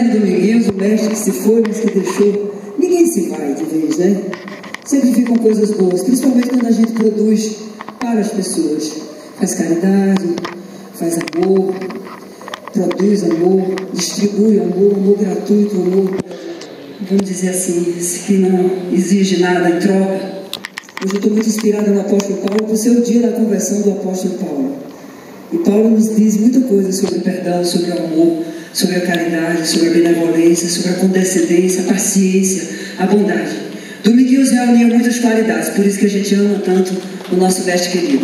Zé Dominguinhos, o mestre que se foi, mas que deixou. Ninguém se vai de vez, né? Sempre ficam coisas boas, principalmente quando a gente produz para as pessoas. Faz caridade, faz amor, produz amor, distribui amor, amor gratuito, amor, vamos dizer assim, que não exige nada em troca. Hoje eu estou muito inspirada no apóstolo Paulo, por ser o dia da conversão do apóstolo Paulo. E Paulo nos diz muita coisa sobre o perdão, sobre o amor, sobre a caridade, sobre a benevolência, sobre a condescendência, a paciência, a bondade. Dominguinhos reuniu muitas qualidades, por isso que a gente ama tanto o nosso mestre querido.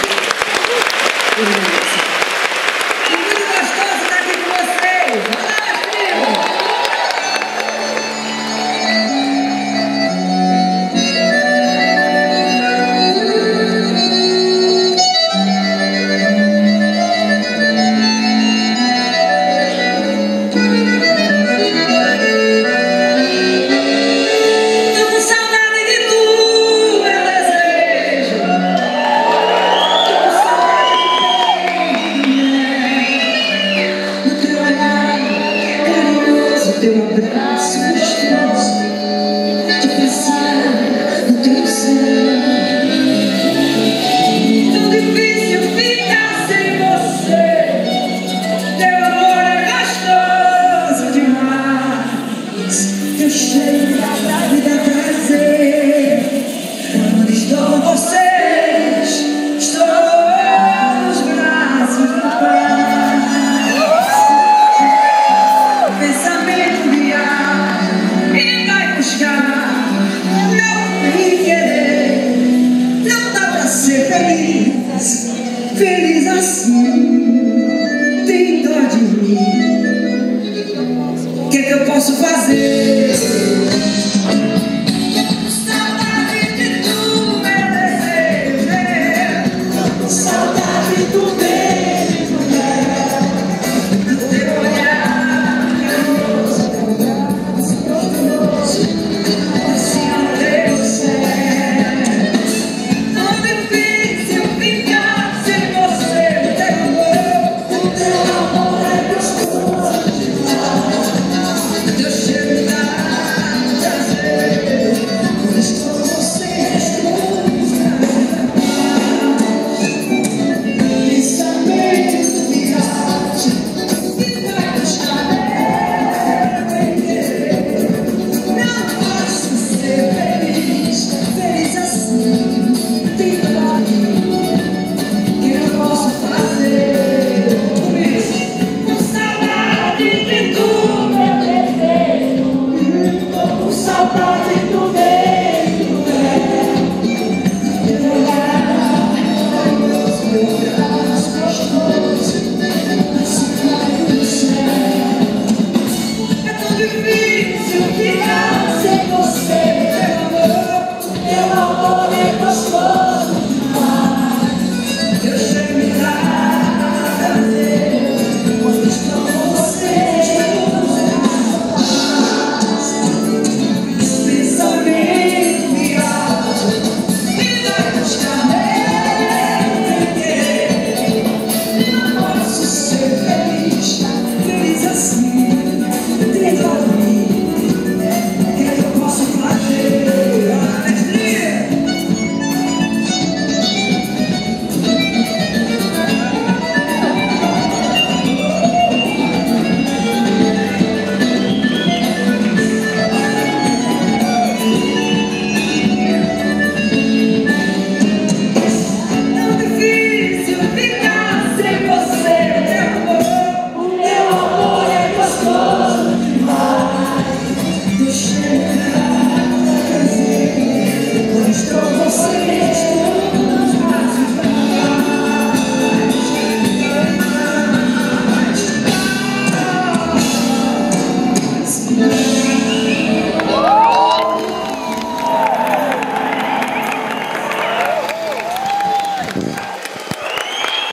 Teu abraço gostoso de passear no teu céu. Tão difícil ficar sem você. Teu amor é gostoso demais. Teu cheiro me dá prazer. Quando estou com vocês, estou nos braços do Pai. Feliz assim, tem dó de mim. O que é que eu posso fazer?